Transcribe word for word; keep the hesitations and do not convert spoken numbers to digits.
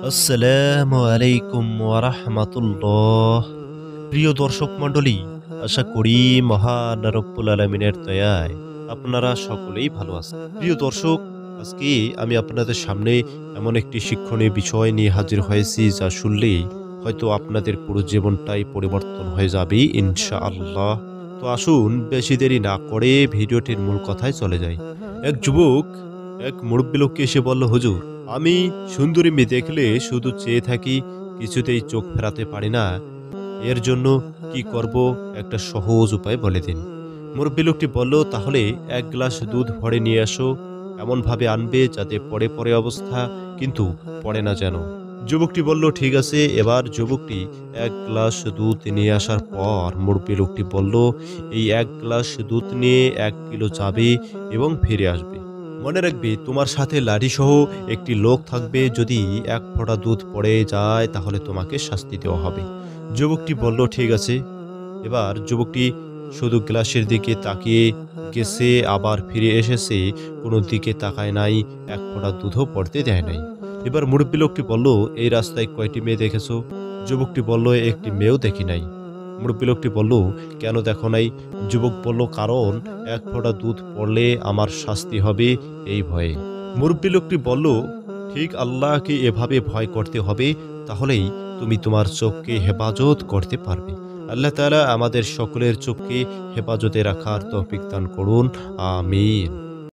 আসসালামু আলাইকুম ওয়া রাহমাতুল্লাহ। প্রিয় দর্শক মণ্ডলী, আশা করি মহান রব্বুল আলামিনের দয়ায় আপনারা সকলেই ভালো আছেন। প্রিয় দর্শক, আজকে আমি আপনাদের সামনে এমন একটি শিক্ষণীয় বিষয় নিয়ে হাজির হয়েছি যা শুনলে হয়তো আপনাদের পুরো জীবনটাই পরিবর্তন হয়ে যাবে ইনশাআল্লাহ। তো আসুন বেশি দেরি না করে ভিডিওটির মূল কথায় চলে যাই। এক যুবক এক মুরব্বী লোককে এসে বলল, হুজুর, আমি সুন্দরী মেয়ে দেখলে শুধু চেয়ে থাকি, কিছুতেই চোখ ফেরাতে পারি না। এর জন্য কি করব, একটা সহজ উপায় বলে দিন। মুরব্বী লোকটি বলল, তাহলে এক গ্লাস দুধ ভরে নিয়ে আসো। এমনভাবে আনবে যাতে পড়ে পড়ে অবস্থা, কিন্তু পড়ে না যেন। যুবকটি বলল, ঠিক আছে। এবার যুবকটি এক গ্লাস দুধ নিয়ে আসার পর মুরব্বী লোকটি বলল, এই এক গ্লাস দুধ নিয়ে এক কিলো যাবে এবং ফিরে আসবে। মনে রাখবে, তোমার সাথে লাঠি সহ একটি লোক থাকবে। যদি এক ফোঁটা দুধ পড়ে যায় তাহলে তোমাকে শাস্তি দেওয়া হবে। যুবকটি বলল, ঠিক আছে। এবার যুবকটি শুধু গ্লাসের দিকে তাকিয়ে গেছে, আবার ফিরে এসেছে, কোনো দিকে তাকায় নাই, এক ফোঁটা দুধও পড়তে দেয় নাই। এবার মুরব্বী লোকটি বলল, এই রাস্তায় কয়টি মেয়ে দেখেছ? যুবকটি বলল, একটি মেয়েও দেখি নাই। মুরব্বী লোকটি বলল, কেন দেখো নাই? যুবক বলল, কারণ এক ফোঁটা দুধ পড়লে আমার শাস্তি হবে, এই ভয়ে। মুরব্বী লোকটি বলল, ঠিক আল্লাহকে এভাবে ভয় করতে হবে, তাহলেই তুমি তোমার চোখকে হেফাজত করতে পারবে। আল্লাহ তাআলা আমাদের সকলের চোখকে হেফাজতে রাখার তৌফিক দান করুন, আমিন।